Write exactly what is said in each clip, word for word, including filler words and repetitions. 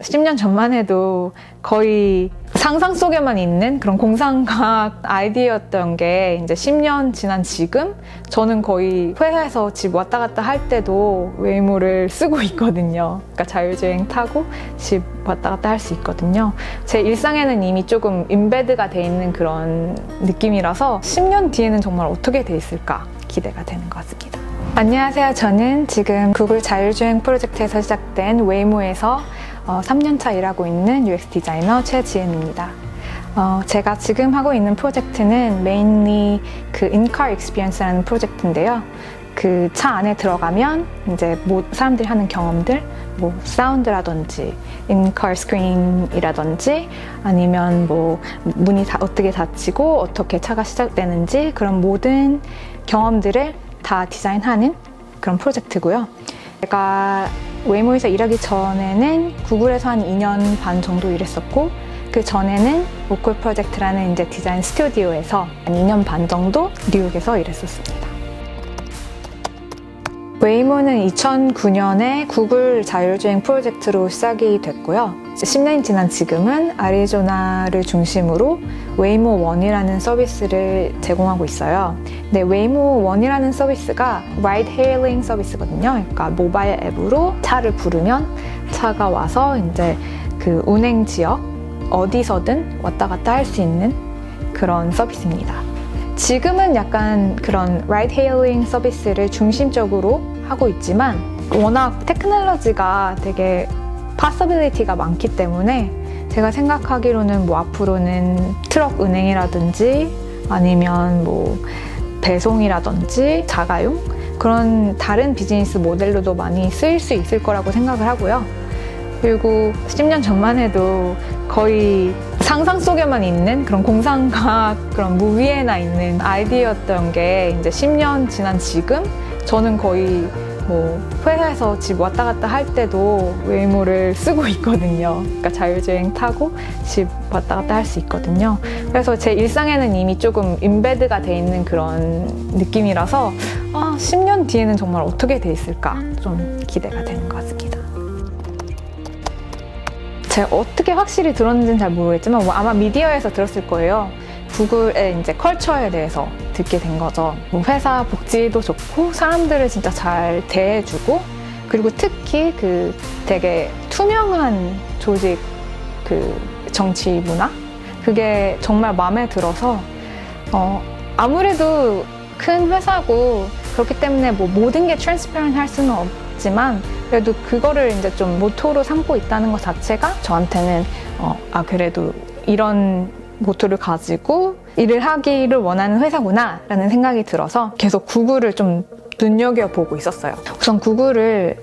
십 년 전만 해도 거의 상상 속에만 있는 그런 공상과학 아이디어였던 게 이제 십 년 지난 지금 저는 거의 회사에서 집 왔다 갔다 할 때도 웨이모를 쓰고 있거든요. 그러니까 자율주행 타고 집 왔다 갔다 할 수 있거든요. 제 일상에는 이미 조금 인베드가 돼 있는 그런 느낌이라서 십 년 뒤에는 정말 어떻게 돼 있을까 기대가 되는 것 같습니다. 안녕하세요. 저는 지금 구글 자율주행 프로젝트에서 시작된 웨이모에서 어, 삼 년 차 일하고 있는 유엑스 디자이너 최지은입니다. 어, 제가 지금 하고 있는 프로젝트는 mainly 그 in-car experience라는 프로젝트인데요. 그 차 안에 들어가면 이제 뭐 사람들이 하는 경험들, 뭐 사운드라든지 in-car screen이라든지 아니면 뭐 문이 다 어떻게 닫히고 어떻게 차가 시작되는지 그런 모든 경험들을 다 디자인하는 그런 프로젝트고요. 제가 웨이모에서 일하기 전에는 구글에서 한 이 년 반 정도 일했었고 그 전에는 로컬 프로젝트라는 이제 디자인 스튜디오에서 한 이 년 반 정도 뉴욕에서 일했었습니다. 웨이모는 이천구 년에 구글 자율주행 프로젝트로 시작이 됐고요. 십 년이 지난 지금은 아리조나를 중심으로 웨이모 원이라는 서비스를 제공하고 있어요. 근데 웨이모 원이라는 서비스가 라이드 헤일링 서비스거든요. 그러니까 모바일 앱으로 차를 부르면 차가 와서 이제 그 운행 지역 어디서든 왔다 갔다 할 수 있는 그런 서비스입니다. 지금은 약간 그런 라이드 헤일링 서비스를 중심적으로 하고 있지만 워낙 테크놀로지가 되게 파서빌리티가 많기 때문에 제가 생각하기로는 뭐 앞으로는 트럭 운행이라든지 아니면 뭐 배송이라든지 자가용 그런 다른 비즈니스 모델로도 많이 쓰일 수 있을 거라고 생각을 하고요. 그리고 십 년 전만 해도 거의 상상 속에만 있는 그런 공상과학 그런 무비에나 있는 아이디어였던 게 이제 십 년 지난 지금 저는 거의 뭐 회사에서 집 왔다 갔다 할 때도 웨이모를 쓰고 있거든요. 그러니까 자율주행 타고 집 왔다 갔다 할 수 있거든요. 그래서 제 일상에는 이미 조금 인베드가 돼 있는 그런 느낌이라서 아, 십 년 뒤에는 정말 어떻게 돼 있을까 좀 기대가 되는 것 같습니다. 제가 어떻게 확실히 들었는지는 잘 모르겠지만 뭐 아마 미디어에서 들었을 거예요. 구글의 이제 컬처에 대해서 듣게 된 거죠. 뭐 회사 복지도 좋고 사람들을 진짜 잘 대해주고 그리고 특히 그 되게 투명한 조직 그 정치 문화 그게 정말 마음에 들어서 어 아무래도 큰 회사고 그렇기 때문에 뭐 모든 게 트랜스퍼런트 할 수는 없지만 그래도 그거를 이제 좀 모토로 삼고 있다는 것 자체가 저한테는 어, 아 그래도 이런 모토를 가지고 일을 하기를 원하는 회사구나 라는 생각이 들어서 계속 구글을 좀 눈여겨보고 있었어요. 우선 구글을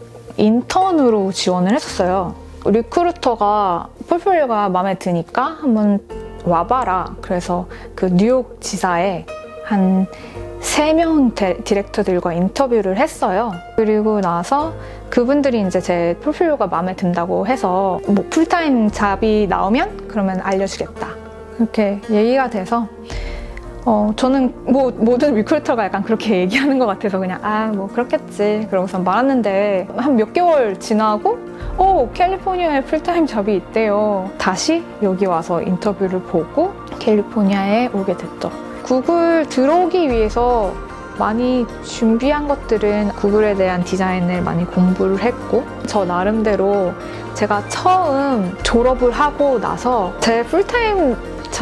인턴으로 지원을 했었어요. 리크루터가 포트폴리오가 마음에 드니까 한번 와봐라. 그래서 그 뉴욕 지사에 한 세 명 디렉터들과 인터뷰를 했어요. 그리고 나서 그분들이 이제 제 포트폴리오가 마음에 든다고 해서 뭐 풀타임 잡이 나오면 그러면 알려주겠다. 이렇게 얘기가 돼서 어 저는 뭐 모든 리크루터가 약간 그렇게 얘기하는 것 같아서 그냥 아 뭐 그렇겠지 그러고서 말았는데 한 몇 개월 지나고 어 캘리포니아에 풀타임 잡이 있대요. 다시 여기 와서 인터뷰를 보고 캘리포니아에 오게 됐죠. 구글 들어오기 위해서 많이 준비한 것들은 구글에 대한 디자인을 많이 공부를 했고 저 나름대로 제가 처음 졸업을 하고 나서 제 풀타임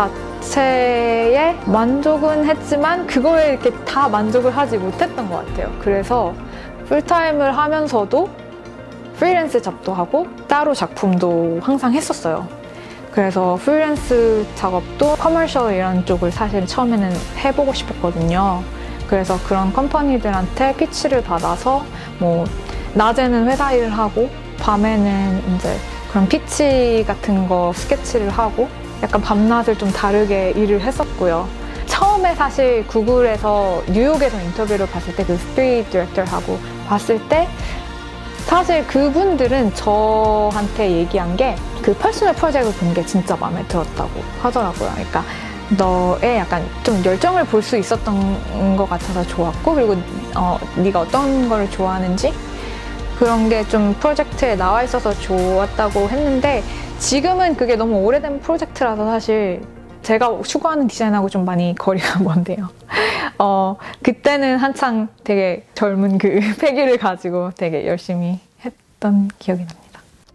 자체에 만족은 했지만 그거에 이렇게 다 만족을 하지 못했던 것 같아요. 그래서 풀타임을 하면서도 프리랜스 잡도 하고 따로 작품도 항상 했었어요. 그래서 프리랜스 작업도 커머셜 이런 쪽을 사실 처음에는 해보고 싶었거든요. 그래서 그런 컴퍼니들한테 피치를 받아서 뭐 낮에는 회사 일을 하고 밤에는 이제 그런 피치 같은 거 스케치를 하고 약간 밤낮을 좀 다르게 일을 했었고요. 처음에 사실 구글에서 뉴욕에서 인터뷰를 봤을 때 그 스트리트 디렉터하고 봤을 때 사실 그분들은 저한테 얘기한 게 그 퍼스널 프로젝트를 본 게 진짜 마음에 들었다고 하더라고요. 그러니까 너의 약간 좀 열정을 볼 수 있었던 것 같아서 좋았고 그리고 어, 네가 어떤 걸 좋아하는지 그런 게 좀 프로젝트에 나와 있어서 좋았다고 했는데 지금은 그게 너무 오래된 프로젝트라서 사실 제가 추구하는 디자인하고 좀 많이 거리가 먼데요. 어, 그때는 한창 되게 젊은 그 패기를 가지고 되게 열심히 했던 기억이 납니다.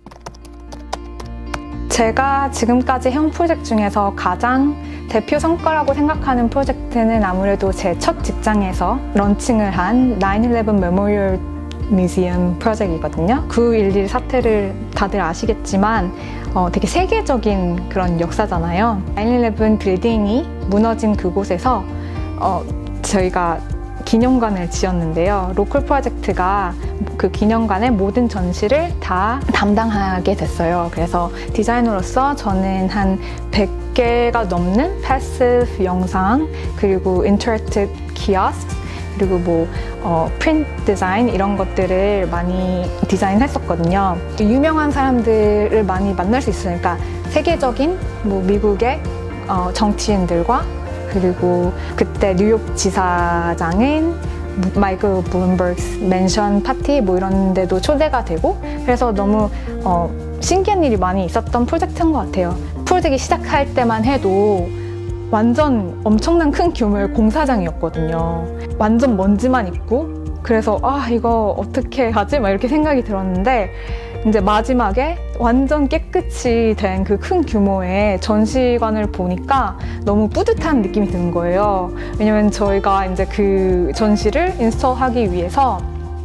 제가 지금까지 해온 프로젝트 중에서 가장 대표 성과라고 생각하는 프로젝트는 아무래도 제 첫 직장에서 런칭을 한 나인 일레븐 메모리얼 뮤지엄 프로젝트이거든요. 구일 일 사태를 다들 아시겠지만 어, 되게 세계적인 그런 역사잖아요. 나인 일레븐 빌딩이 무너진 그곳에서 어, 저희가 기념관을 지었는데요. 로컬 프로젝트가 그 기념관의 모든 전시를 다 담당하게 됐어요. 그래서 디자이너로서 저는 한 백 개가 넘는 패시브 영상, 그리고 인터랙티브 키오스크, 그리고 뭐 어, 프린트 디자인 이런 것들을 많이 디자인했었거든요. 유명한 사람들을 많이 만날 수 있으니까 세계적인 뭐 미국의 어, 정치인들과 그리고 그때 뉴욕 지사장인 마이클 블룸버그 맨션 파티 뭐 이런 데도 초대가 되고 그래서 너무 어, 신기한 일이 많이 있었던 프로젝트인 것 같아요. 프로젝트 시작할 때만 해도 완전 엄청난 큰 규모의 공사장이었거든요. 완전 먼지만 있고 그래서 아 이거 어떻게 하지? 막 이렇게 생각이 들었는데 이제 마지막에 완전 깨끗이 된 그 큰 규모의 전시관을 보니까 너무 뿌듯한 느낌이 드는 거예요. 왜냐면 저희가 이제 그 전시를 인스톨하기 위해서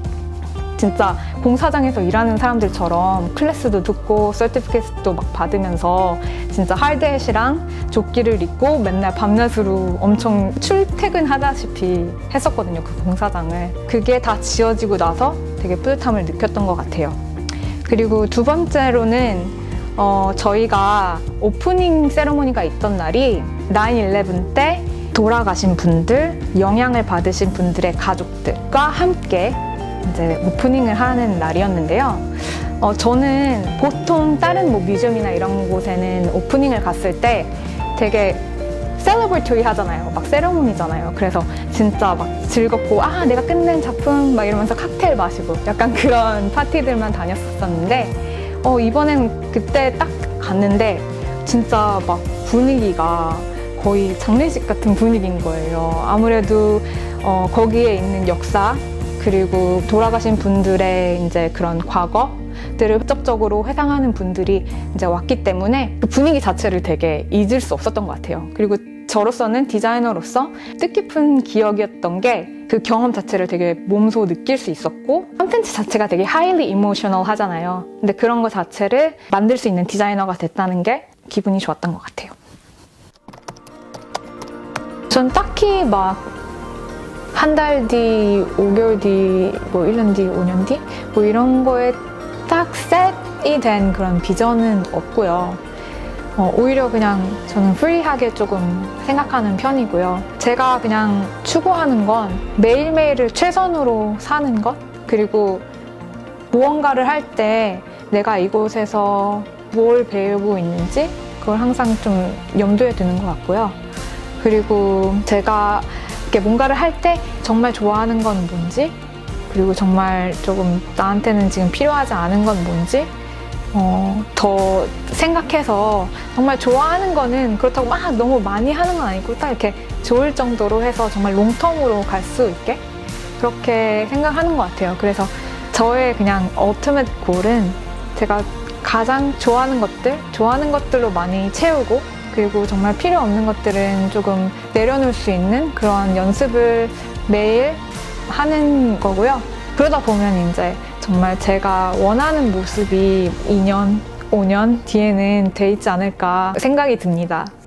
진짜 공사장에서 일하는 사람들처럼 클래스도 듣고 서티피케이트도 막 받으면서 진짜 하드햇이랑 조끼를 입고 맨날 밤낮으로 엄청 출퇴근하다시피 했었거든요, 그 공사장을. 그게 다 지어지고 나서 되게 뿌듯함을 느꼈던 것 같아요. 그리고 두 번째로는 어, 저희가 오프닝 세레모니가 있던 날이 나인 일레븐 때 돌아가신 분들, 영향을 받으신 분들의 가족들과 함께 이제 오프닝을 하는 날이었는데요. 어, 저는 보통 다른 뭐 뮤지엄이나 이런 곳에는 오프닝을 갔을 때 되게 셀러브리토리 하잖아요. 막 세레모니잖아요. 그래서 진짜 막 즐겁고 아 내가 끝낸 작품 막 이러면서 칵테일 마시고 약간 그런 파티들만 다녔었는데 어, 이번엔 그때 딱 갔는데 진짜 막 분위기가 거의 장례식 같은 분위기인 거예요. 아무래도 어, 거기에 있는 역사 그리고 돌아가신 분들의 이제 그런 과거들을 흡족적으로 회상하는 분들이 이제 왔기 때문에 그 분위기 자체를 되게 잊을 수 없었던 것 같아요. 그리고 저로서는 디자이너로서 뜻깊은 기억이었던 게 그 경험 자체를 되게 몸소 느낄 수 있었고 컨텐츠 자체가 되게 하이리 이모셔널 하잖아요. 근데 그런 거 자체를 만들 수 있는 디자이너가 됐다는 게 기분이 좋았던 것 같아요. 전 딱히 막 한 달 뒤, 오 개월 뒤, 뭐 일 년 뒤, 오 년 뒤? 뭐 이런 거에 딱 셋이 된 그런 비전은 없고요. 어, 오히려 그냥 저는 프리하게 조금 생각하는 편이고요. 제가 그냥 추구하는 건 매일매일을 최선으로 사는 것? 그리고 무언가를 할 때 내가 이곳에서 뭘 배우고 있는지 그걸 항상 좀 염두에 두는 것 같고요. 그리고 제가 이렇게 뭔가를 할 때 정말 좋아하는 건 뭔지 그리고 정말 조금 나한테는 지금 필요하지 않은 건 뭔지 어, 더 생각해서 정말 좋아하는 거는 그렇다고 막 너무 많이 하는 건 아니고 딱 이렇게 좋을 정도로 해서 정말 롱텀으로 갈 수 있게 그렇게 생각하는 것 같아요. 그래서 저의 그냥 ultimate goal은 제가 가장 좋아하는 것들, 좋아하는 것들로 많이 채우고 그리고 정말 필요 없는 것들은 조금 내려놓을 수 있는 그런 연습을 매일 하는 거고요. 그러다 보면 이제 정말 제가 원하는 모습이 이 년, 오 년 뒤에는 돼 있지 않을까 생각이 듭니다.